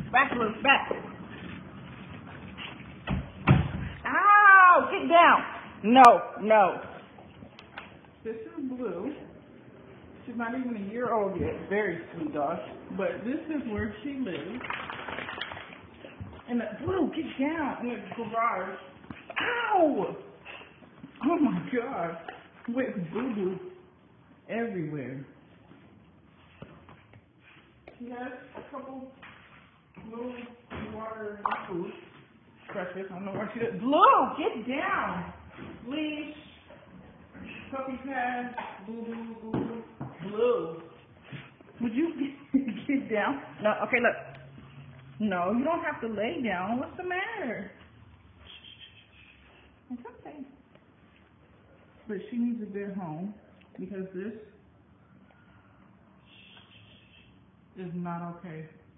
Back, Blue, back. Ow! Get down. No. This is Blue. She's not even a year old yet. Very sweet dog. But this is where she lives. And Blue, get down in the garage. Ow! Oh my God. With boo-boo everywhere. She has a couple little water and food. Precious. I don't know where she is. Blue, get down. Leash. Puppy pad. Boo-boo. Blue. Would you get down? No, okay, look. No, you don't have to lay down. What's the matter? It's okay. But she needs a good home because this is not okay.